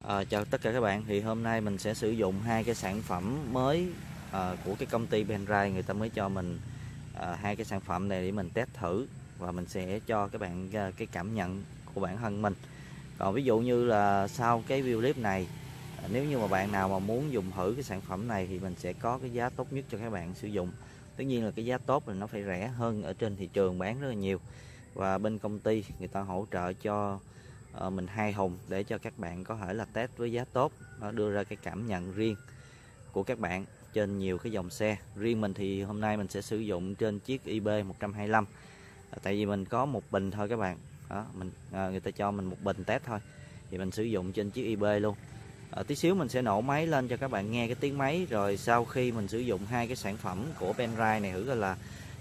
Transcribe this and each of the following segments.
Chào tất cả các bạn. Thì hôm nay mình sẽ sử dụng hai cái sản phẩm mới của cái công ty Benray. Người ta mới cho mình hai cái sản phẩm này để mình test thử, và mình sẽ cho các bạn cái cảm nhận của bản thân mình. Còn ví dụ như là sau cái video clip này, nếu như mà bạn nào mà muốn dùng thử cái sản phẩm này thì mình sẽ có cái giá tốt nhất cho các bạn sử dụng. Tất nhiên là cái giá tốt là nó phải rẻ hơn ở trên thị trường bán rất là nhiều, và bên công ty người ta hỗ trợ cho mình 2 thùng để cho các bạn có thể là test với giá tốt, nó đưa ra cái cảm nhận riêng của các bạn trên nhiều cái dòng xe. Riêng mình thì hôm nay mình sẽ sử dụng trên chiếc IB 125, tại vì mình có một bình thôi các bạn. Đó, người ta cho mình một bình test thôi thì mình sử dụng trên chiếc IB luôn. Tí xíu mình sẽ nổ máy lên cho các bạn nghe cái tiếng máy, rồi sau khi mình sử dụng hai cái sản phẩm của Benray này thử coi là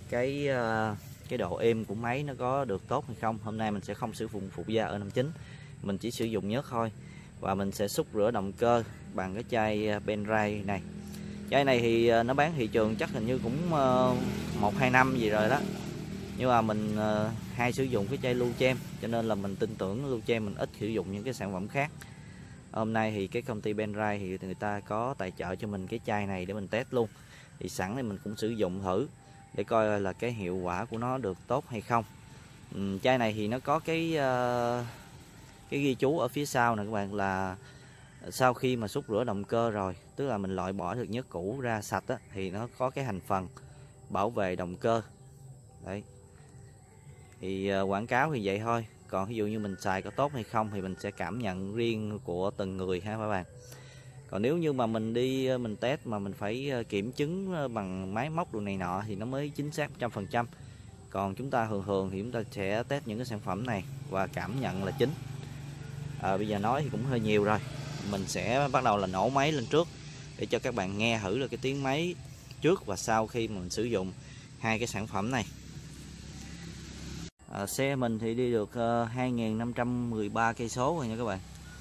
cái độ êm của máy nó có được tốt hay không. Hôm nay mình sẽ không sử dụng phụ gia E59, mình chỉ sử dụng nhớt thôi, và mình sẽ xúc rửa động cơ bằng cái chai Benray này. Chai này thì nó bán thị trường chắc hình như cũng 1-2 năm gì rồi đó, nhưng mà mình hay sử dụng cái chai Luchem, cho nên là mình tin tưởng Luchem, mình ít sử dụng những cái sản phẩm khác. Hôm nay thì cái công ty Benray thì người ta có tài trợ cho mình cái chai này để mình test luôn, thì sẵn này mình cũng sử dụng thử để coi là cái hiệu quả của nó được tốt hay không. Chai này thì nó có cái ghi chú ở phía sau nè các bạn, là sau khi mà xúc rửa động cơ rồi, tức là mình loại bỏ được nhớt cũ ra sạch á, thì nó có cái thành phần bảo vệ động cơ đấy. Thì quảng cáo thì vậy thôi, còn ví dụ như mình xài có tốt hay không thì mình sẽ cảm nhận riêng của từng người ha các bạn. Còn nếu như mà mình đi mình test mà mình phải kiểm chứng bằng máy móc đồ này nọ thì nó mới chính xác 100%. Còn chúng ta thường thì chúng ta sẽ test những cái sản phẩm này và cảm nhận là chính. Bây giờ nói thì cũng hơi nhiều rồi, mình sẽ bắt đầu là nổ máy lên trước để cho các bạn nghe thử là cái tiếng máy trước và sau khi mà mình sử dụng hai cái sản phẩm này. Xe mình thì đi được 2.513 cây số rồi nha các bạn.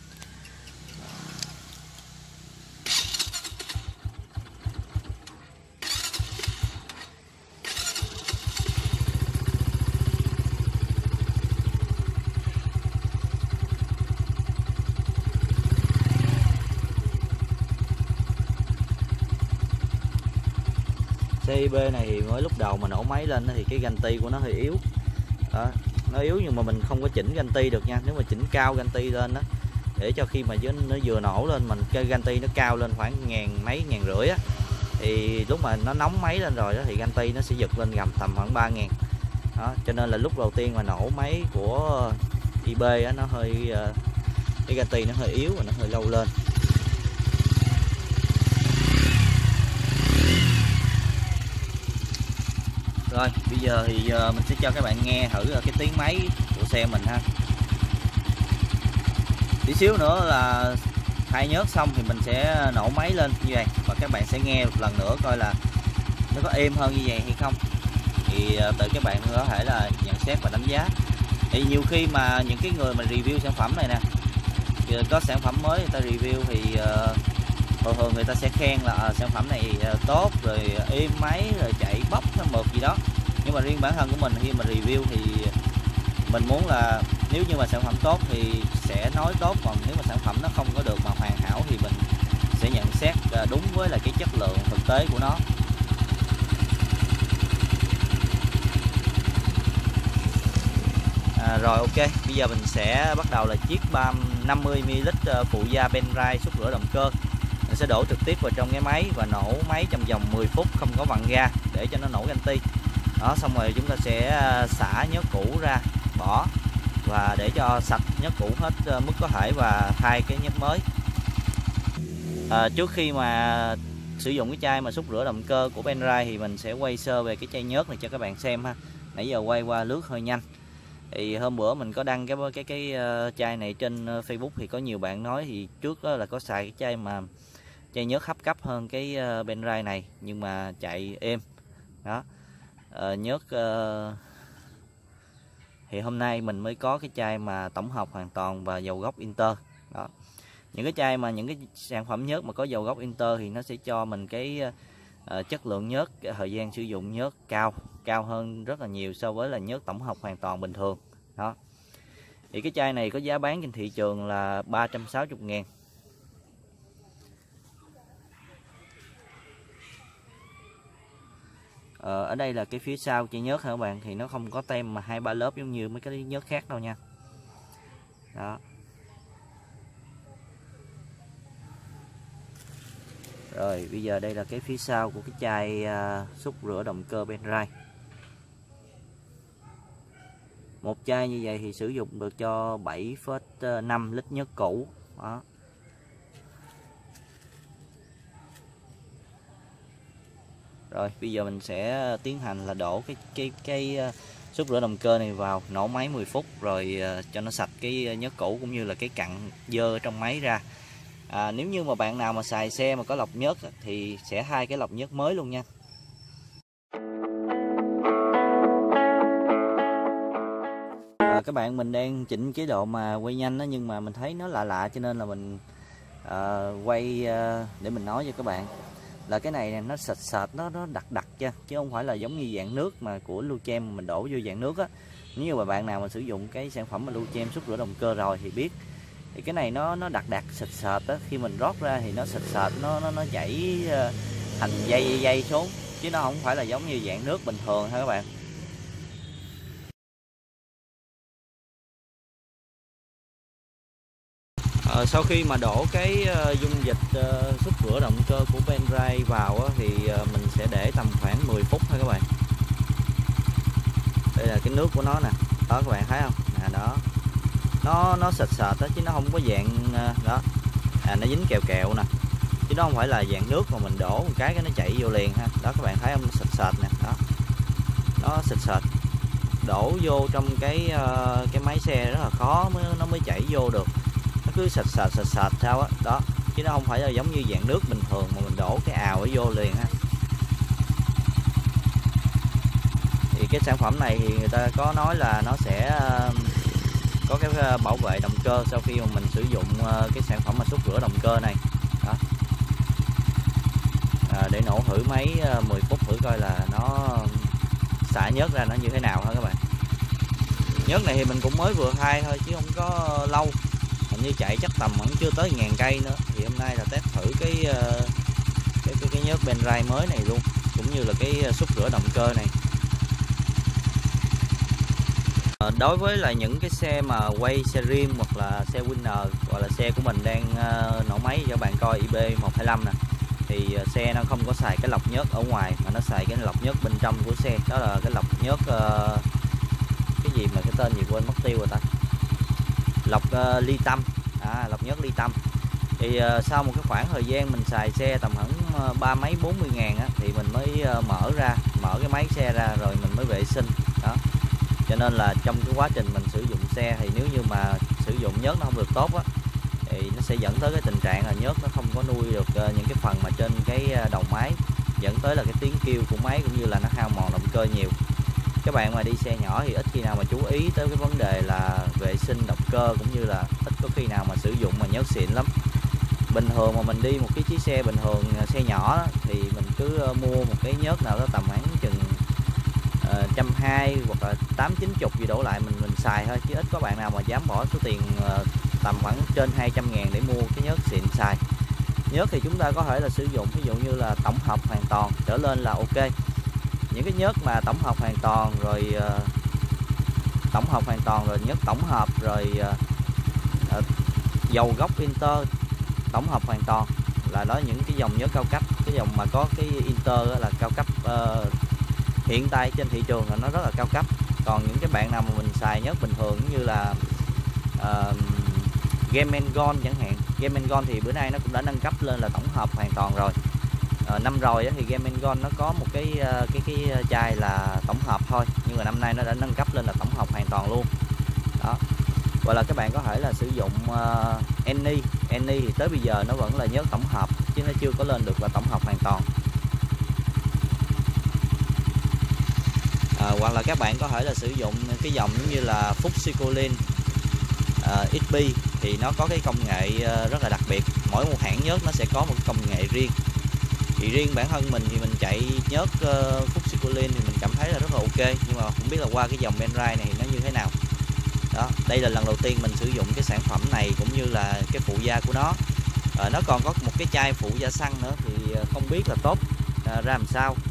Xe IB này thì mới lúc đầu mà nổ máy lên thì cái ganh ti của nó hơi yếu đó, nó yếu nhưng mà mình không có chỉnh ganh ti được nha. Nếu mà chỉnh cao ganh ti lên đó, để cho khi mà nó vừa nổ lên mình cái ganh ti nó cao lên khoảng mấy ngàn rưỡi á, thì lúc mà nó nóng máy lên rồi đó thì ganh ti nó sẽ giật lên gầm tầm khoảng 3.000 đó. Cho nên là lúc đầu tiên mà nổ máy của IB á, nó hơi cái ganh ti nó hơi yếu và nó hơi lâu lên. Rồi bây giờ thì mình sẽ cho các bạn nghe thử cái tiếng máy của xe mình ha. Tí xíu nữa là thay nhớt xong thì mình sẽ nổ máy lên như vậy, và các bạn sẽ nghe một lần nữa coi là nó có êm hơn như vậy hay không. Thì tự các bạn có thể là nhận xét và đánh giá. Thì nhiều khi mà những cái người mà review sản phẩm này nè, có sản phẩm mới người ta review thì thường người ta sẽ khen là sản phẩm này tốt, rồi êm máy, rồi chạy bóc hay mượt gì đó. Nhưng mà riêng bản thân của mình khi mà review thì mình muốn là nếu như mà sản phẩm tốt thì sẽ nói tốt, còn nếu mà sản phẩm nó không có được mà hoàn hảo thì mình sẽ nhận xét đúng với là cái chất lượng thực tế của nó. Rồi ok, bây giờ mình sẽ bắt đầu là chiếc 50ml phụ gia Benray xúc rửa động cơ. Mình sẽ đổ trực tiếp vào trong cái máy và nổ máy trong vòng 10 phút không có vặn ga để cho nó nổ ganh ti. Đó, xong rồi chúng ta sẽ xả nhớt cũ ra, bỏ và để cho sạch nhớt cũ hết mức có thể và thay cái nhớt mới. Trước khi mà sử dụng cái chai mà xúc rửa động cơ của Benray thì mình sẽ quay sơ về cái chai nhớt này cho các bạn xem ha. Nãy giờ quay qua lướt hơi nhanh. Thì hôm bữa mình có đăng cái chai này trên Facebook thì có nhiều bạn nói thì trước đó là có xài cái chai nhớt hấp cấp hơn cái Benray này nhưng mà chạy êm đó. Nhớt thì hôm nay mình mới có cái chai mà tổng hợp hoàn toàn và dầu gốc Inter đó. Những cái chai mà những cái sản phẩm nhớt mà có dầu gốc Inter thì nó sẽ cho mình cái chất lượng nhớt, thời gian sử dụng nhớt cao hơn rất là nhiều so với là nhớt tổng hợp hoàn toàn bình thường đó. Thì cái chai này có giá bán trên thị trường là 360.000 Ở đây là cái phía sau chai nhớt hả các bạn, thì nó không có tem mà 2-3 lớp giống như mấy cái nhớt khác đâu nha. Đó. Rồi bây giờ đây là cái phía sau của cái chai xúc rửa động cơ Penrite. Một chai như vậy thì sử dụng được cho 7,5 lít nhớt cũ. Đó. Rồi bây giờ mình sẽ tiến hành là đổ cái xúc rửa động cơ này vào, nổ máy 10 phút rồi cho nó sạch cái nhớt cũ cũng như là cái cặn dơ ở trong máy ra. Nếu như mà bạn nào mà xài xe mà có lọc nhớt thì sẽ thay cái lọc nhớt mới luôn nha. Các bạn, mình đang chỉnh chế độ mà quay nhanh đó, nhưng mà mình thấy nó lạ lạ cho nên là mình quay để mình nói cho các bạn là cái này nó sệt nó đặc chứ không phải là giống như dạng nước mà của Luchem mình đổ vô dạng nước á. Nếu như mà bạn nào mà sử dụng cái sản phẩm mà Luchem xúc rửa động cơ rồi thì biết, thì cái này nó đặc sệt á, khi mình rót ra thì nó sệt nó chảy thành dây xuống, chứ nó không phải là giống như dạng nước bình thường ha các bạn. Sau khi mà đổ cái dung dịch xúc rửa động cơ của Penrite vào thì mình sẽ để tầm khoảng 10 phút thôi các bạn. Đây là cái nước của nó nè, đó các bạn thấy không nè, đó nó sệt đó, chứ nó không có dạng đó, nó dính kẹo nè, chứ nó không phải là dạng nước mà mình đổ một cái nó chảy vô liền ha. Đó các bạn thấy không, nó sệt nè, đó nó sệt đổ vô trong cái máy xe rất là khó nó mới chảy vô được, nó cứ sệt sao á đó, chứ nó không phải là giống như dạng nước bình thường mà mình đổ cái ào ở vô liền ha. Thì cái sản phẩm này thì người ta có nói là nó sẽ có cái bảo vệ động cơ sau khi mà mình sử dụng cái sản phẩm mà xúc rửa động cơ này đó. Để nổ thử máy 10 phút thử coi là nó xả nhớt ra nó như thế nào ha các bạn. Nhớt này thì mình cũng mới vừa thay thôi chứ không có lâu, hình như chạy chắc tầm vẫn chưa tới 1000 cây nữa. Thì hôm nay là test thử cái nhớt Penrite mới này luôn, cũng như là cái xúc rửa động cơ này. Đối với là những cái xe mà quay xe riêng hoặc là xe Winner, gọi là xe của mình đang nổ máy cho bạn coi IB125 nè, thì xe nó không có xài cái lọc nhớt ở ngoài mà nó xài cái lọc nhớt bên trong của xe. Đó là cái lọc nhớt cái gì mà cái tên gì quên mất tiêu rồi ta, lọc ly tâm, lọc nhớt ly tâm. Thì sau một cái khoảng thời gian mình xài xe tầm khoảng 30-40 ngàn á, thì mình mới mở cái máy xe ra rồi mình mới vệ sinh đó. Cho nên là trong cái quá trình mình sử dụng xe thì nếu như mà sử dụng nhớt nó không được tốt á, thì nó sẽ dẫn tới cái tình trạng là nhớt nó không có nuôi được những cái phần mà trên cái đầu máy, dẫn tới là cái tiếng kêu của máy cũng như là nó hao mòn động cơ nhiều. Các bạn mà đi xe nhỏ thì ít khi nào mà chú ý tới cái vấn đề là vệ sinh động cơ, cũng như là ít có khi nào mà sử dụng mà nhớt xịn lắm. Bình thường mà mình đi một cái chiếc xe bình thường, xe nhỏ đó, thì mình cứ mua một cái nhớt nào đó tầm khoảng chừng 120 hoặc là 80-90 gì đổ lại mình xài thôi, chứ ít có bạn nào mà dám bỏ số tiền tầm khoảng trên 200 ngàn để mua cái nhớt xịn xài. Nhớt thì chúng ta có thể là sử dụng ví dụ như là tổng hợp hoàn toàn trở lên là ok. Những cái nhớt mà tổng hợp hoàn toàn rồi nhớt tổng hợp rồi dầu gốc Inter tổng hợp hoàn toàn là đó, những cái dòng nhớt cao cấp. Cái dòng mà có cái Inter là cao cấp, hiện tại trên thị trường là nó rất là cao cấp. Còn những cái bạn nào mà mình xài nhớt bình thường như là Game Gold chẳng hạn, Game Gold thì bữa nay nó cũng đã nâng cấp lên là tổng hợp hoàn toàn rồi. Năm rồi thì Game Gold nó có một cái chai là tổng hợp thôi, nhưng mà năm nay nó đã nâng cấp lên là tổng hợp hoàn toàn luôn đó. Hoặc là các bạn có thể là sử dụng Any thì tới bây giờ nó vẫn là nhớt tổng hợp chứ nó chưa có lên được là tổng hợp hoàn toàn. Hoặc là các bạn có thể là sử dụng cái dòng giống như là Fuxicillin XP, thì nó có cái công nghệ rất là đặc biệt. Mỗi một hãng nhớt nó sẽ có một công nghệ riêng. Thì riêng bản thân mình thì mình chạy nhớt Fuxicillin thì mình cảm thấy là rất là ok, nhưng mà không biết là qua cái dòng Penrite này thì nó như thế nào đó. Đây là lần đầu tiên mình sử dụng cái sản phẩm này cũng như là cái phụ gia của nó. Nó còn có một cái chai phụ gia xăng nữa thì không biết là tốt ra làm sao,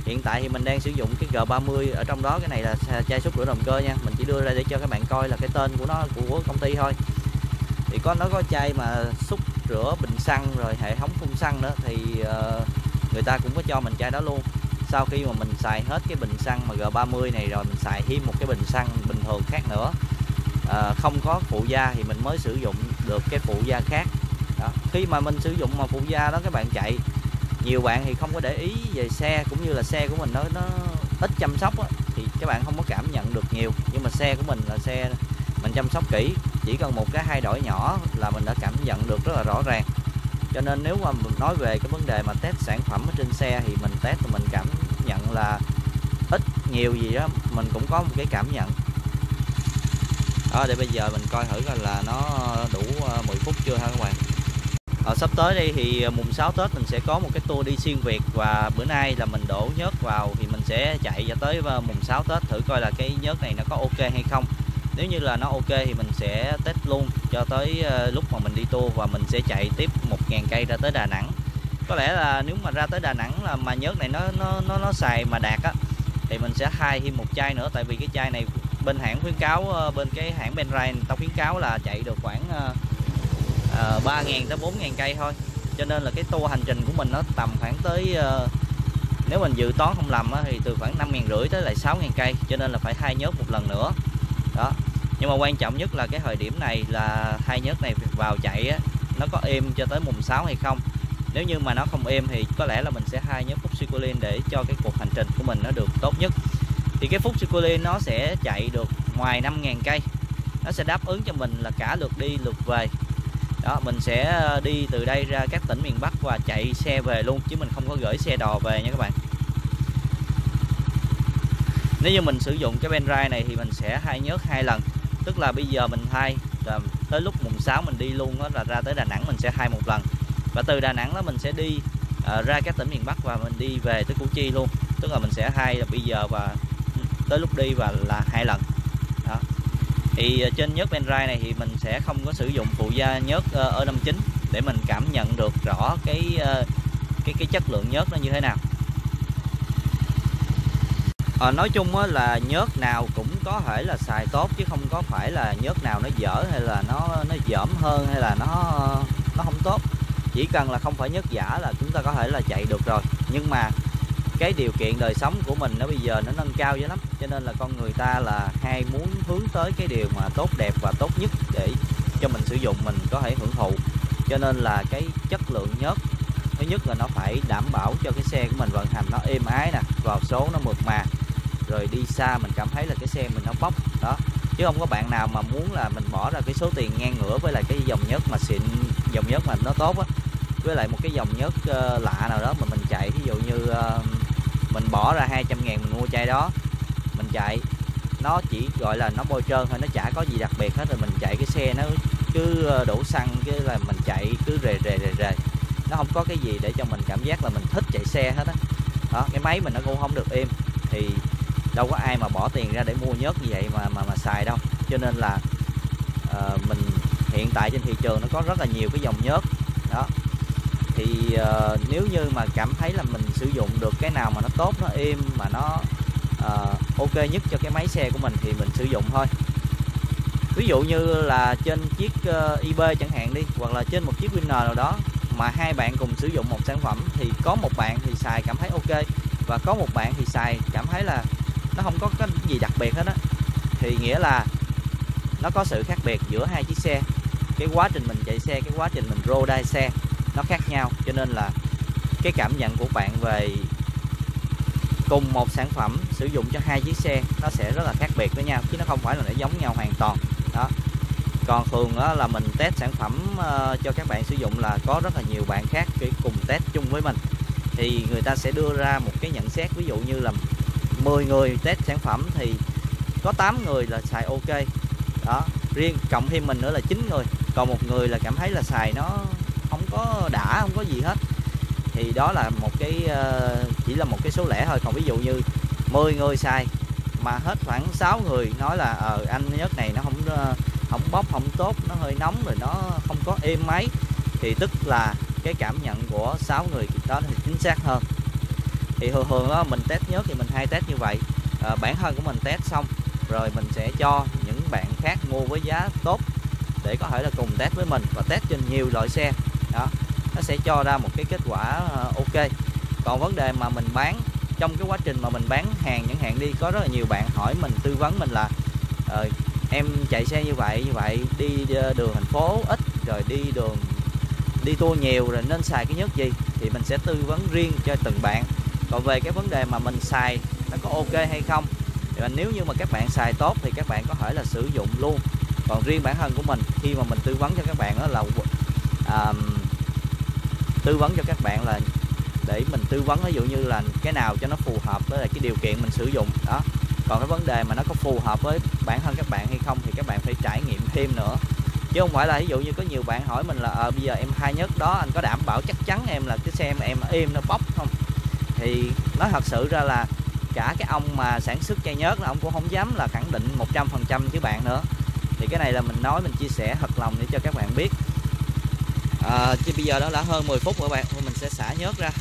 Hiện tại thì mình đang sử dụng cái G30, ở trong đó cái này là chai xúc rửa động cơ nha, mình chỉ đưa ra để cho các bạn coi là cái tên của nó của công ty thôi. Thì nó có chai mà xúc rửa bình xăng rồi hệ thống phun xăng nữa, thì người ta cũng có cho mình chai đó luôn. Sau khi mà mình xài hết cái bình xăng mà G30 này rồi, mình xài thêm một cái bình xăng bình thường khác nữa, không có phụ gia, thì mình mới sử dụng được cái phụ gia khác đó. Khi mà mình sử dụng mà phụ gia đó các bạn chạy, nhiều bạn thì không có để ý về xe, cũng như là xe của mình nó ít chăm sóc á, thì các bạn không có cảm nhận được nhiều. Nhưng mà xe của mình là xe mình chăm sóc kỹ, chỉ cần một cái thay đổi nhỏ là mình đã cảm nhận được rất là rõ ràng. Cho nên nếu mà nói về cái vấn đề mà test sản phẩm ở trên xe, thì mình test thì mình cảm nhận là ít nhiều gì đó mình cũng có một cái cảm nhận đó. Để bây giờ mình coi thử coi là nó đủ 10 phút chưa ha các bạn. Sắp tới đây thì mùng 6 Tết mình sẽ có một cái tour đi xuyên Việt, và bữa nay là mình đổ nhớt vào, thì mình sẽ chạy cho tới mùng 6 Tết thử coi là cái nhớt này nó có ok hay không. Nếu như là nó ok thì mình sẽ test luôn cho tới lúc mà mình đi tour, và mình sẽ chạy tiếp 1000 cây ra tới Đà Nẵng. Có lẽ là nếu mà ra tới Đà Nẵng là mà nhớt này nó xài mà đạt á, thì mình sẽ thay thêm một chai nữa. Tại vì cái chai này bên hãng khuyến cáo, bên cái hãng Penrite tao khuyến cáo là chạy được khoảng 3.000 tới 4.000 cây thôi. Cho nên là cái tour hành trình của mình nó tầm khoảng tới, nếu mình dự toán không lầm á, thì từ khoảng 5.500 tới lại 6.000 cây. Cho nên là phải thay nhớt một lần nữa đó. Nhưng mà quan trọng nhất là cái thời điểm này là thay nhớt này vào chạy á, nó có êm cho tới mùng 6 hay không. Nếu như mà nó không êm thì có lẽ là mình sẽ thay nhớt Fuchsicolin để cho cái cuộc hành trình của mình nó được tốt nhất. Thì cái Fuchsicolin nó sẽ chạy được ngoài 5.000 cây, nó sẽ đáp ứng cho mình là cả lượt đi lượt về đó. Mình sẽ đi từ đây ra các tỉnh miền Bắc và chạy xe về luôn, chứ mình không có gửi xe đò về nha các bạn. Nếu như mình sử dụng cái Penrite này thì mình sẽ thay nhớt 2 lần. Tức là bây giờ mình thay, rồi tới lúc mùng 6 mình đi luôn đó, là ra tới Đà Nẵng mình sẽ thay một lần. Và từ Đà Nẵng đó mình sẽ đi ra các tỉnh miền Bắc và mình đi về tới Củ Chi luôn. Tức là mình sẽ thay là bây giờ và tới lúc đi và là 2 lần đó. Thì trên nhớt Penrite này thì mình sẽ không có sử dụng phụ gia nhớt E59 để mình cảm nhận được rõ cái chất lượng nhớt nó như thế nào. Nói chung là nhớt nào cũng có thể là xài tốt, chứ không có phải là nhớt nào nó dở hay là nó dởm hơn hay là nó không tốt. Chỉ cần là không phải nhớt giả là chúng ta có thể là chạy được rồi. Nhưng mà cái điều kiện đời sống của mình nó bây giờ nó nâng cao dữ lắm, cho nên là con người ta là hay muốn hướng tới cái điều mà tốt đẹp và tốt nhất để cho mình sử dụng, mình có thể hưởng thụ. Cho nên là cái chất lượng nhớt, thứ nhất là nó phải đảm bảo cho cái xe của mình vận hành nó êm ái nè, vào số nó mượt mà, rồi đi xa mình cảm thấy là cái xe mình nó bốc đó. Chứ không có bạn nào mà muốn là mình bỏ ra cái số tiền ngang ngửa với lại cái dòng nhớt mà xịn, dòng nhớt mà nó tốt á, với lại một cái dòng nhớt lạ nào đó mà mình chạy. Ví dụ như mình bỏ ra 200.000 mình mua chai đó, mình chạy nó chỉ gọi là nó bôi trơn thôi, nó chả có gì đặc biệt hết. Rồi mình chạy cái xe nó cứ đổ xăng, cái là mình chạy cứ rề, nó không có cái gì để cho mình cảm giác là mình thích chạy xe hết á đó. Cái máy mình nó cũng không được êm, thì đâu có ai mà bỏ tiền ra để mua nhớt như vậy mà xài đâu. Cho nên là mình hiện tại trên thị trường nó có rất là nhiều cái dòng nhớt đó. Thì nếu như mà cảm thấy là mình sử dụng được cái nào mà nó tốt, nó êm, mà nó ok nhất cho cái máy xe của mình thì mình sử dụng thôi. Ví dụ như là trên chiếc IB chẳng hạn đi, hoặc là trên một chiếc Winner nào đó, mà hai bạn cùng sử dụng một sản phẩm, thì có một bạn thì xài cảm thấy ok, và có một bạn thì xài cảm thấy là nó không có cái gì đặc biệt hết á, thì nghĩa là nó có sự khác biệt giữa hai chiếc xe. Cái quá trình mình chạy xe, cái quá trình mình rô đai xe nó khác nhau. Cho nên là cái cảm nhận của bạn về cùng một sản phẩm sử dụng cho hai chiếc xe nó sẽ rất là khác biệt với nhau, chứ nó không phải là nó giống nhau hoàn toàn đó. Còn thường đó là mình test sản phẩm cho các bạn sử dụng là có rất là nhiều bạn khác cùng test chung với mình, thì người ta sẽ đưa ra một cái nhận xét. Ví dụ như là 10 người test sản phẩm thì có 8 người là xài ok đó, riêng cộng thêm mình nữa là 9 người, còn một người là cảm thấy là xài nó không có đã, không có gì hết. Thì đó là một cái chỉ là một cái số lẻ thôi. Còn ví dụ như 10 người xài mà hết khoảng 6 người nói là anh nhớt này nó không bốc, không tốt, nó hơi nóng, rồi nó không có êm máy, thì tức là cái cảm nhận của 6 người đó thì chính xác hơn. Thì thường đó mình test nhớt thì mình hay test như vậy. Bản thân của mình test xong rồi mình sẽ cho những bạn khác mua với giá tốt để có thể là cùng test với mình và test trên nhiều loại xe đó, nó sẽ cho ra một cái kết quả ok. Còn vấn đề mà mình bán, trong cái quá trình mà mình bán hàng chẳng hạn đi, có rất là nhiều bạn hỏi mình, tư vấn mình là em chạy xe như vậy đi đường thành phố ít, rồi đi tour nhiều rồi nên xài cái nhớt gì, thì mình sẽ tư vấn riêng cho từng bạn. Còn về cái vấn đề mà mình xài nó có ok hay không, thì nếu như mà các bạn xài tốt thì các bạn có thể là sử dụng luôn. Còn riêng bản thân của mình, khi mà mình tư vấn cho các bạn đó là tư vấn cho các bạn là để mình tư vấn ví dụ như là cái nào cho nó phù hợp với lại cái điều kiện mình sử dụng đó. Còn cái vấn đề mà nó có phù hợp với bản thân các bạn hay không thì các bạn phải trải nghiệm thêm nữa, chứ không phải là ví dụ như có nhiều bạn hỏi mình là bây giờ em thay nhớt đó, anh có đảm bảo chắc chắn em là cái xe em êm nó bóc không? Thì nói thật sự ra là cả cái ông mà sản xuất chai nhớt là ông cũng không dám là khẳng định 100% với bạn nữa. Thì cái này là mình nói, mình chia sẻ thật lòng để cho các bạn biết. Chứ bây giờ đó đã hơn 10 phút rồi các bạn, mình sẽ xả nhớt ra.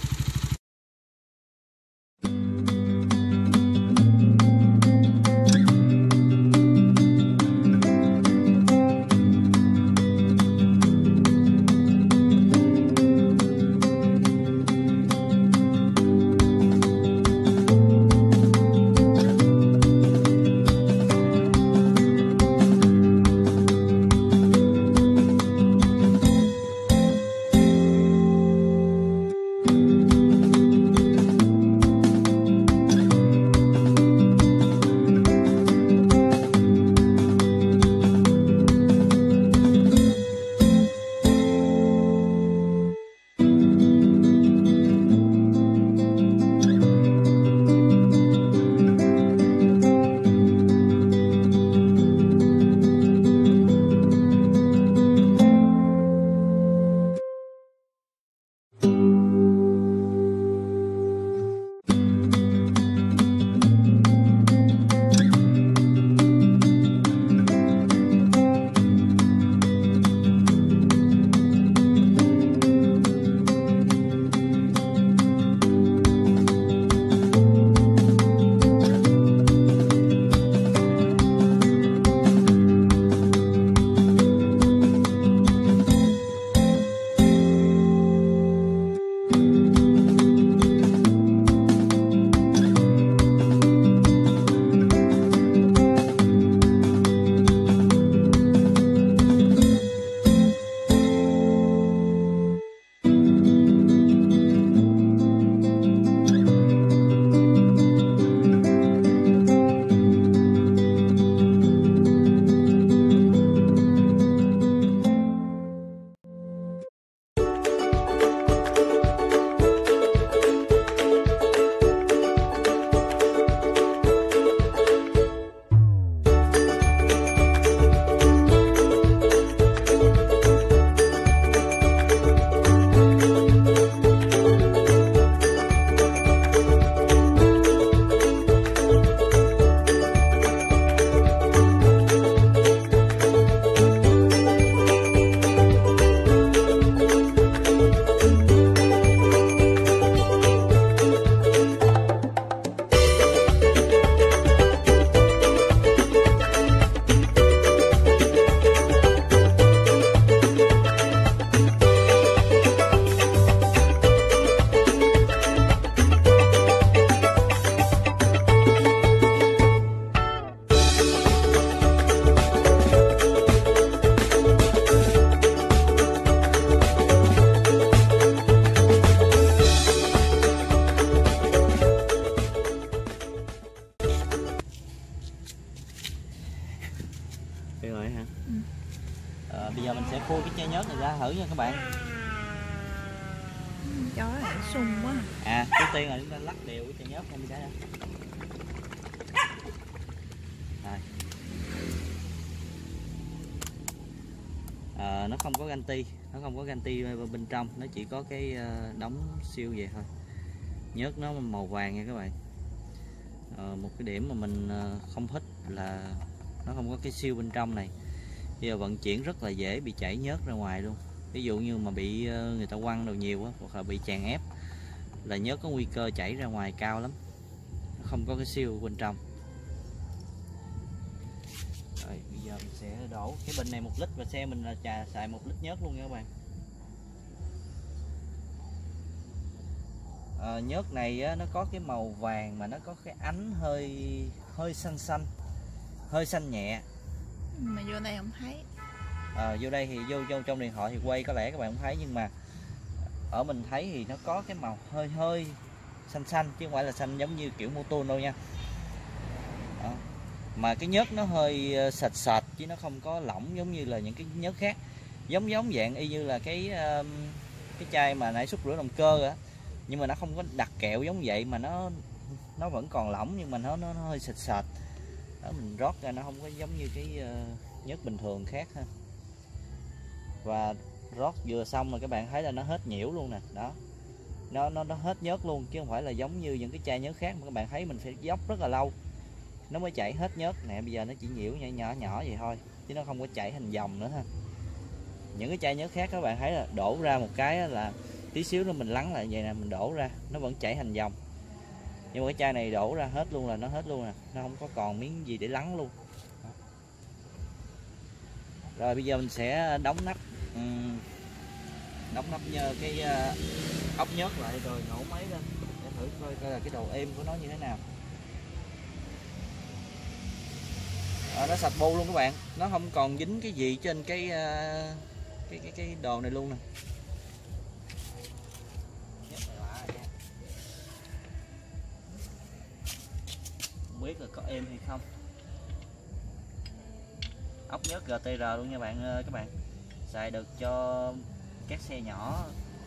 Bây giờ mình sẽ khui cái chai nhớt này ra thử nha các bạn. Cho nó lại sung quá. Trước tiên là chúng ta lắc đều cái chai nhớt này ra. Rồi. Nó không có ganti bên trong, nó chỉ có cái đóng siêu vậy thôi. Nhớt nó màu vàng nha các bạn. Một cái điểm mà mình không thích là nó không có cái siêu bên trong này. Bây giờ vận chuyển rất là dễ bị chảy nhớt ra ngoài luôn. Ví dụ như mà bị người ta quăng đồ nhiều á, hoặc là bị chèn ép là nhớt có nguy cơ chảy ra ngoài cao lắm, không có cái siêu bên trong. Rồi bây giờ mình sẽ đổ cái bình này 1 lít và xe mình là xài 1 lít nhớt luôn nha các bạn. Nhớt này á, nó có cái màu vàng mà nó có cái ánh hơi xanh xanh, hơi xanh nhẹ. Mà vô đây không thấy. Vô đây thì vô trong điện thoại thì quay có lẽ các bạn không thấy, nhưng mà ở mình thấy thì nó có cái màu hơi xanh xanh chứ không phải là xanh giống như kiểu mô tô đâu nha. Đó. Mà cái nhớt nó hơi sệt sệt chứ nó không có lỏng giống như là những cái nhớt khác, giống dạng y như là cái chai mà nãy xúc rửa động cơ á, nhưng mà nó không có đặc kẹo giống vậy, mà nó vẫn còn lỏng nhưng mà nó hơi sệt sệt. Đó, mình rót ra nó không có giống như cái nhớt bình thường khác ha. Và rót vừa xong rồi các bạn thấy là nó hết nhiễu luôn nè. Đó, nó hết nhớt luôn, chứ không phải là giống như những cái chai nhớt khác mà các bạn thấy mình phải dốc rất là lâu nó mới chảy hết nhớt nè. Bây giờ nó chỉ nhiễu nhỏ vậy thôi chứ nó không có chảy thành dòng nữa ha. Những cái chai nhớt khác các bạn thấy là đổ ra một cái là tí xíu nữa mình lắng lại vậy nè, mình đổ ra nó vẫn chảy thành dòng, nhưng mà cái chai này đổ ra hết luôn là nó hết luôn nè, nó không có còn miếng gì để lắng luôn. Rồi bây giờ mình sẽ đóng nắp cái ốc nhớt lại rồi nổ máy lên để thử coi là cái độ êm của nó như thế nào. Nó sạch bu luôn các bạn, nó không còn dính cái gì trên cái đồ này luôn nè. Không biết là có êm hay không. Ốc nhớt GTR luôn nha bạn, các bạn xài được cho các xe nhỏ,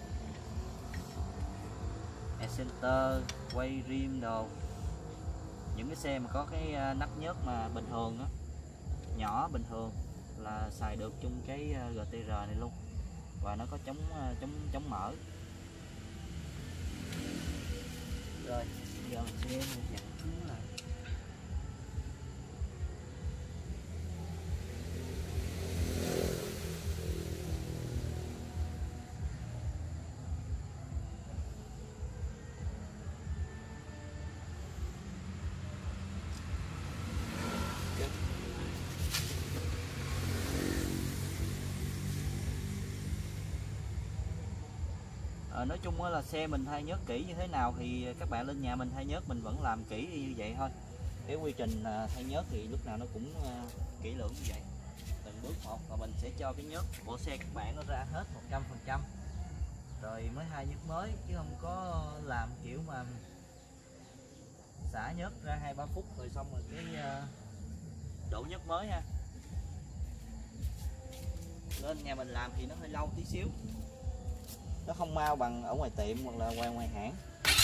Center, quay rim đồ, những cái xe mà có cái nắp nhớt mà bình thường á, nhỏ bình thường là xài được chung cái GTR này luôn, và nó có chống mở. Rồi giờ mình sẽ dặn xuống là nói chung là xe mình thay nhớt kỹ như thế nào thì các bạn lên nhà mình thay nhớt mình vẫn làm kỹ như vậy thôi. Cái quy trình thay nhớt thì lúc nào nó cũng kỹ lưỡng như vậy, từng bước một, và mình sẽ cho cái nhớt bộ xe các bạn nó ra hết 100% rồi mới thay nhớt mới, chứ không có làm kiểu mà xả nhớt ra 2-3 phút rồi xong rồi cái đổ nhớt mới ha. Lên nhà mình làm thì nó hơi lâu tí xíu, nó không mau bằng ở ngoài tiệm hoặc là ngoài hãng.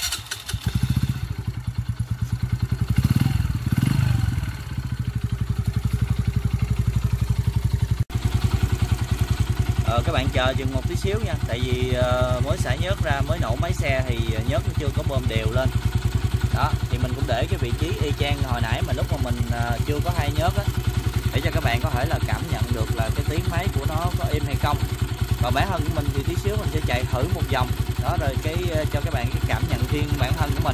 Các bạn chờ chừng một tí xíu nha, tại vì mới xả nhớt ra, mới nổ máy xe thì nhớt nó chưa có bơm đều lên. Đó, thì mình cũng để cái vị trí y chang hồi nãy mà lúc mà mình chưa có thay nhớt á, để cho các bạn có thể là cảm nhận được là cái tiếng máy của nó có êm hay không. Còn bản thân của mình thì tí xíu mình sẽ chạy thử một vòng đó, rồi cái cho các bạn cái cảm nhận riêng bản thân của mình.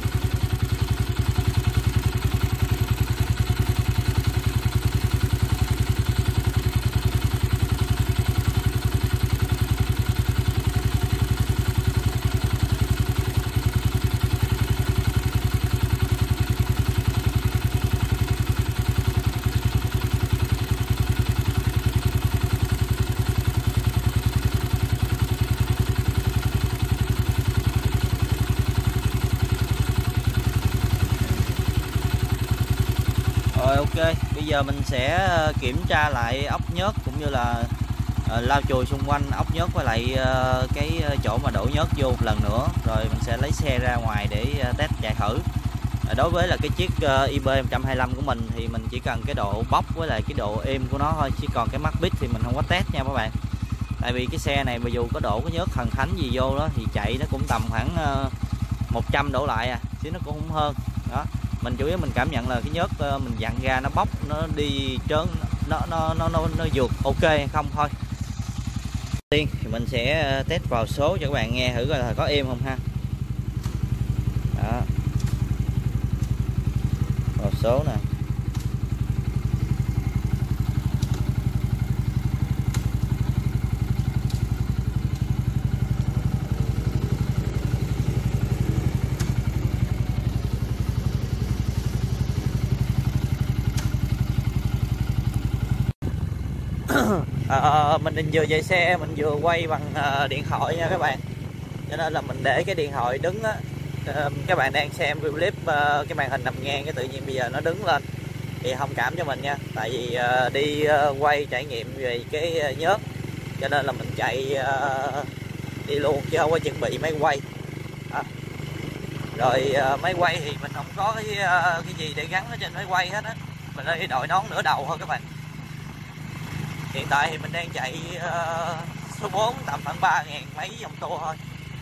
Rồi ok, bây giờ mình sẽ kiểm tra lại ốc nhớt cũng như là lau chùi xung quanh ốc nhớt với lại cái chỗ mà đổ nhớt vô một lần nữa, rồi mình sẽ lấy xe ra ngoài để test chạy thử. Đối với là cái chiếc IB125 của mình thì mình chỉ cần cái độ bốc với lại cái độ êm của nó thôi, chỉ còn cái mắt bít thì mình không có test nha các bạn. Tại vì cái xe này mà dù có đổ cái nhớt thần thánh gì vô đó thì chạy nó cũng tầm khoảng 100 đổ lại à, chứ nó cũng không hơn. Đó, mình chủ yếu mình cảm nhận là cái nhớt mình dặn ra nó bốc, nó đi trớn, nó vượt ok hay không thôi. Tiên thì mình sẽ test vào số cho các bạn nghe thử coi là có êm không ha. số nè. Mình vừa chạy xe mình vừa quay bằng điện thoại nha các bạn, cho nên là mình để cái điện thoại đứng á. Các bạn đang xem video clip cái màn hình nằm ngang, cái tự nhiên bây giờ nó đứng lên thì thông cảm cho mình nha, tại vì đi quay trải nghiệm về cái nhớt, cho nên là mình chạy đi luôn chứ không có chuẩn bị máy quay. Rồi máy quay thì mình không có cái gì để gắn ở trên máy quay hết á, mình đi đội nón nửa đầu thôi các bạn. Hiện tại thì mình đang chạy số 4 tầm khoảng 3.000 mấy vòng tua thôi.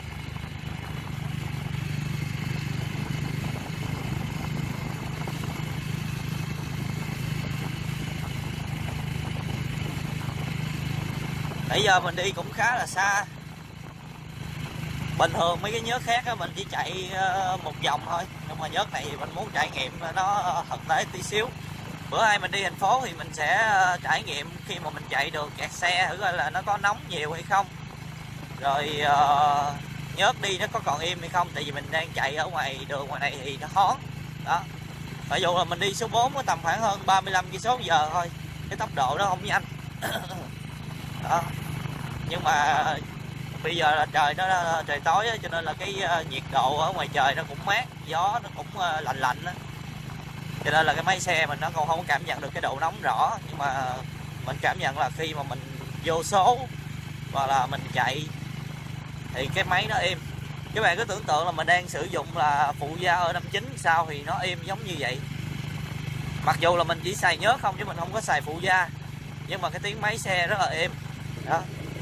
Nãy giờ mình đi cũng khá là xa. Bình thường mấy cái nhớt khác á, mình chỉ chạy một vòng thôi, nhưng mà nhớt này thì mình muốn trải nghiệm nó thực tế tí xíu. Bữa nay mình đi thành phố thì mình sẽ trải nghiệm khi mà mình chạy đường kẹt xe thử coi là nó có nóng nhiều hay không, rồi nhớt đi nó có còn im hay không, tại vì mình đang chạy ở ngoài đường ngoài này thì nó hón đó. Mặc dù là mình đi số 4 có tầm khoảng hơn 35 km/h thôi, cái tốc độ nó không nhanh đó. Nhưng mà bây giờ là trời nó trời tối á, cho nên là cái nhiệt độ ở ngoài trời nó cũng mát, gió nó cũng lạnh lạnh á, cho nên là cái máy xe mình nó còn không cảm nhận được cái độ nóng rõ. Nhưng mà mình cảm nhận là khi mà mình vô số hoặc là mình chạy thì cái máy nó êm. Các bạn cứ tưởng tượng là mình đang sử dụng là phụ gia E59 sao thì nó êm giống như vậy. Mặc dù là mình chỉ xài nhớt không chứ mình không có xài phụ gia, nhưng mà cái tiếng máy xe rất là êm đó.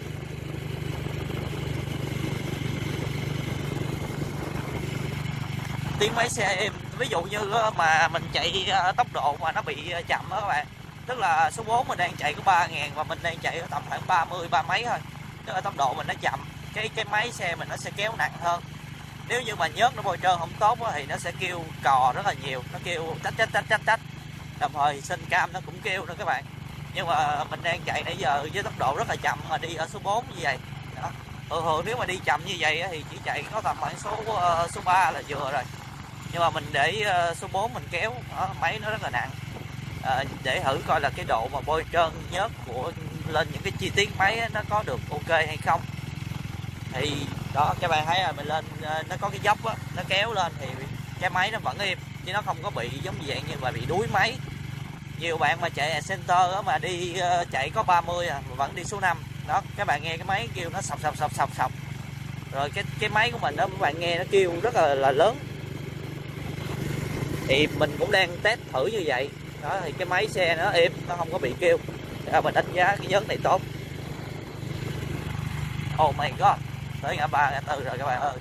Tiếng máy xe êm. Ví dụ như mà mình chạy tốc độ mà nó bị chậm đó các bạn, tức là số 4 mình đang chạy có 3.000 và mình đang chạy ở tầm khoảng 30 mấy thôi, tức là tốc độ mình nó chậm, cái máy xe mình nó sẽ kéo nặng hơn. Nếu như mà nhớt nó bôi trơn không tốt thì nó sẽ kêu cò rất là nhiều, nó kêu tách, đồng thời sinh cam nó cũng kêu nữa các bạn. Nhưng mà mình đang chạy nãy giờ với tốc độ rất là chậm mà đi ở số 4 như vậy đó. Thường nếu mà đi chậm như vậy thì chỉ chạy có tầm khoảng số 3 là vừa rồi, nhưng mà mình để số 4 mình kéo đó, máy nó rất là nặng. Để thử coi là cái độ mà bôi trơn nhớt của lên những cái chi tiết máy nó có được ok hay không. Thì đó, các bạn thấy là mình lên nó có cái dốc á, nó kéo lên thì cái máy nó vẫn im, chứ nó không có bị giống như dạng như là bị đuối máy. Nhiều bạn mà chạy center á, mà đi chạy có 30 mà vẫn đi số 5 đó, các bạn nghe cái máy kêu nó sọc. Rồi cái máy của mình đó các bạn nghe nó kêu rất là lớn. Thì mình cũng đang test thử như vậy đó, thì cái máy xe nó êm, nó không có bị kêu. Mình đánh giá cái nhớt này tốt. Oh my god, tới ngã 3 ngã 4 rồi các bạn ơi.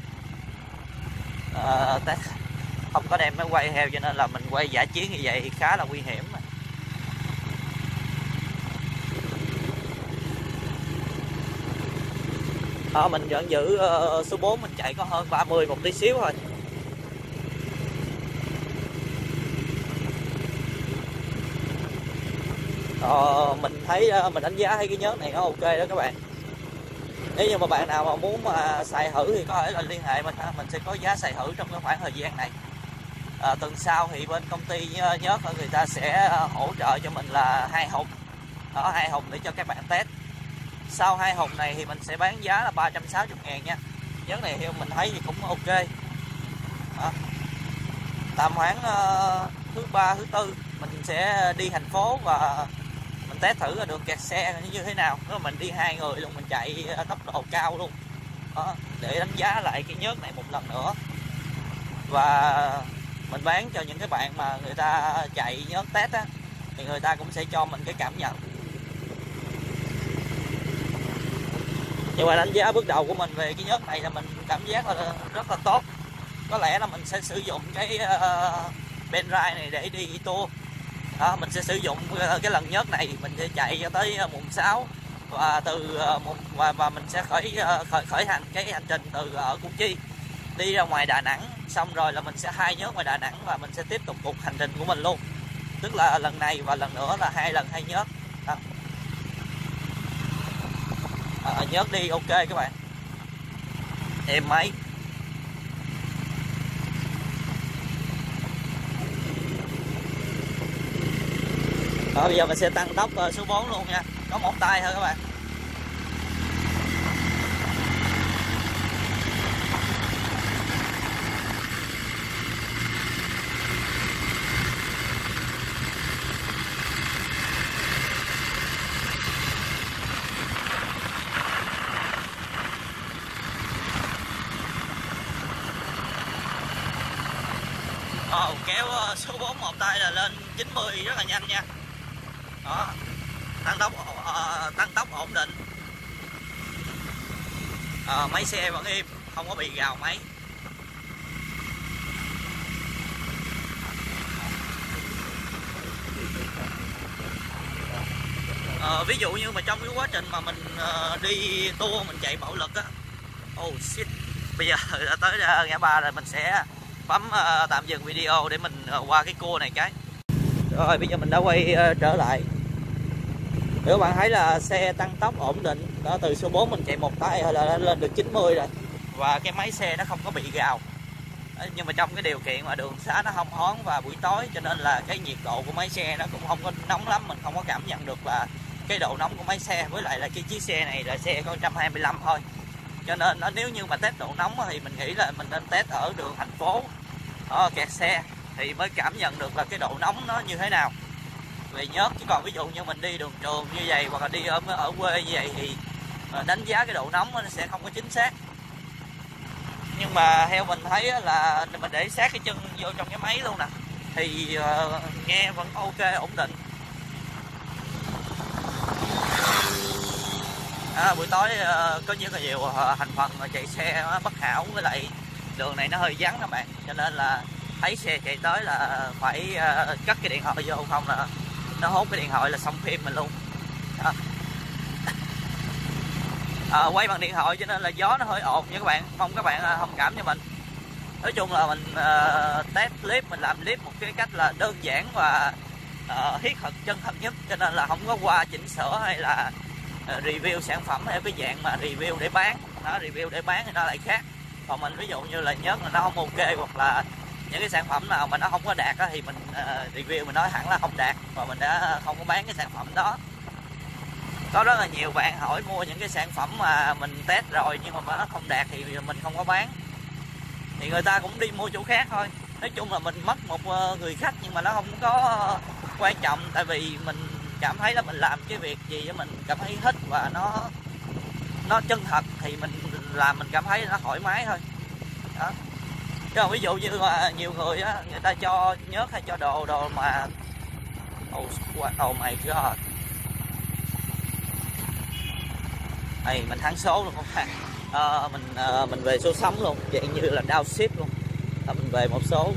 Không có đem máy quay theo cho nên là mình quay giả chiến như vậy thì khá là nguy hiểm. Mình vẫn giữ số 4 mình chạy có hơn 30 một tí xíu thôi. Mình thấy mình đánh giá thấy cái nhớt này nó ok đó các bạn. Nếu như mà bạn nào mà muốn mà xài thử thì có thể là liên hệ mình ha, mình sẽ có giá xài thử trong cái khoảng thời gian này. Tuần sau thì bên công ty nhớt người ta sẽ hỗ trợ cho mình là 2 thùng đó, 2 thùng để cho các bạn test. Sau 2 thùng này thì mình sẽ bán giá là 360.000 nha. Nhớt này theo mình thấy thì cũng ok đó. Tầm khoảng thứ 3 thứ 4 mình sẽ đi thành phố và mình test thử là đường kẹt xe như thế nào. Nếu mình đi 2 người luôn, mình chạy tốc độ cao luôn đó, để đánh giá lại cái nhớt này một lần nữa. Và mình bán cho những cái bạn mà người ta chạy nhớt test á, thì người ta cũng sẽ cho mình cái cảm nhận. Nhưng mà đánh giá bước đầu của mình về cái nhớt này là mình cảm giác là rất là tốt. Có lẽ là mình sẽ sử dụng cái Benrai này để đi tour đó. Mình sẽ sử dụng cái lần nhớt này mình sẽ chạy cho tới mùng 6 và từ và mình sẽ khởi hành cái hành trình từ ở Củ Chi đi ra ngoài Đà Nẵng, xong rồi là mình sẽ hai nhớt ngoài Đà Nẵng và mình sẽ tiếp tục cuộc hành trình của mình luôn, tức là lần này và lần nữa là 2 lần 2 nhớt đó. Nhớt đi ok các bạn, êm máy. Bây giờ mình sẽ tăng tốc số 4 luôn nha, có một tay thôi các bạn. Kéo số 4 một tay là lên 90 rất là nhanh nha. Đó, tăng tốc ổn định. Máy xe vẫn im, không có bị gào máy. Ví dụ như mà trong cái quá trình mà mình đi tour mình chạy bạo lực á, oh shit, bây giờ đã tới ngã ba rồi, mình sẽ bấm tạm dừng video để mình qua cái cua này cái. Rồi bây giờ mình đã quay trở lại. Các bạn thấy là xe tăng tốc ổn định đó, từ số 4 mình chạy một tay là đã lên được 90 rồi, và cái máy xe nó không có bị gào. Nhưng mà trong cái điều kiện mà đường xá nó hong hón và buổi tối, cho nên là cái nhiệt độ của máy xe nó cũng không có nóng lắm, mình không có cảm nhận được là cái độ nóng của máy xe. Với lại là cái chiếc xe này là xe có 125 thôi, cho nên nếu như mà test độ nóng thì mình nghĩ là mình nên test ở đường thành phố kẹt xe thì mới cảm nhận được là cái độ nóng nó như thế nào về nhớt. Chứ còn ví dụ như mình đi đường trường như vậy hoặc là đi ở quê như vậy thì đánh giá cái độ nóng nó sẽ không có chính xác. Nhưng mà theo mình thấy là mình để sát cái chân vô trong cái máy luôn nè thì nghe vẫn ok, ổn định. Buổi tối có rất là nhiều thành phần chạy xe bất hảo, với lại đường này nó hơi vắng các bạn, cho nên là thấy xe chạy tới là phải cất cái điện thoại vô, không là nó hốt cái điện thoại là xong phim mình luôn. Quay bằng điện thoại cho nên là gió nó hơi ồn nha các bạn, mong các bạn thông cảm cho mình. Nói chung là mình test clip, mình làm clip một cái cách là đơn giản và thiết thực, chân thật nhất, cho nên là không có qua chỉnh sửa hay là review sản phẩm theo cái dạng mà review để bán. Review để bán thì nó lại khác. Còn mình ví dụ như là nhớt là nó không ok, hoặc là những cái sản phẩm nào mà nó không có đạt thì mình review mình nói hẳn là không đạt, và mình đã không có bán cái sản phẩm đó. Có rất là nhiều bạn hỏi mua những cái sản phẩm mà mình test rồi nhưng mà nó không đạt thì mình không có bán, thì người ta cũng đi mua chỗ khác thôi. Nói chung là mình mất một người khách, nhưng mà nó không có quan trọng, tại vì mình cảm thấy là mình làm cái việc gì đó mình cảm thấy thích và nó chân thật thì mình làm, mình cảm thấy nó thoải mái thôi đó. Chứ ví dụ như mà nhiều người á, người ta cho nhớt hay cho đồ mà oh my god, mình thắng số luôn không mình về số sống luôn, dạng như là downshift luôn, mình về một số.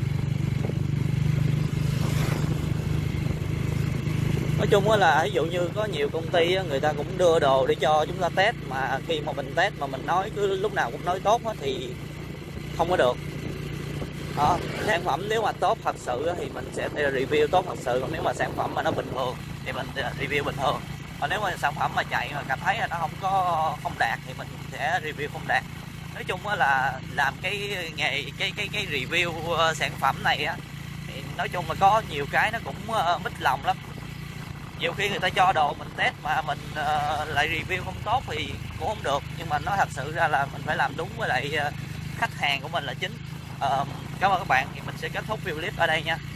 Nói chung là ví dụ như có nhiều công ty người ta cũng đưa đồ để cho chúng ta test, mà khi mà mình test mà mình nói cứ lúc nào cũng nói tốt thì không có được đó. Sản phẩm nếu mà tốt thật sự thì mình sẽ review tốt thật sự, còn nếu mà sản phẩm mà nó bình thường thì mình review bình thường. Còn nếu mà sản phẩm mà chạy mà cảm thấy là nó không đạt thì mình sẽ review không đạt. Nói chung là làm cái nghề cái review sản phẩm này á, thì nói chung là có nhiều cái nó cũng mít lòng lắm. Nhiều khi người ta cho đồ mình test mà mình lại review không tốt thì cũng không được. Nhưng mà nói thật sự ra là mình phải làm đúng với lại khách hàng của mình là chính. Cảm ơn các bạn, thì mình sẽ kết thúc video clip ở đây nha.